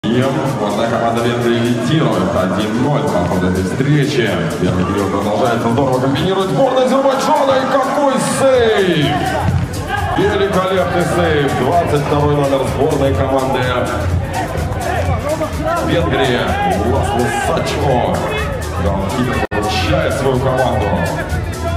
Сборная команда Венгрии лидирует 1-0 по ходу этой встречи. Первый период продолжается. Здорово комбинирует сборная Азербайджана. И какой сейв! Великолепный сейв. 22 номер сборной команды Венгрии. Ласло Сачко. Голкипер получает свою команду.